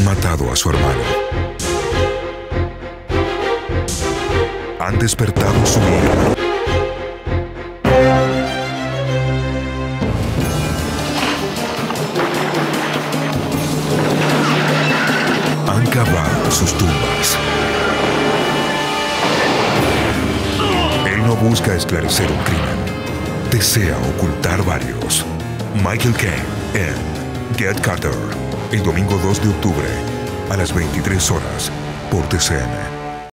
Han matado a su hermano. Han despertado su ira. Han cavado sus tumbas. Él no busca esclarecer un crimen. Desea ocultar varios. Michael Caine en Get Carter, el domingo 2 de octubre a las 23 horas por TCM.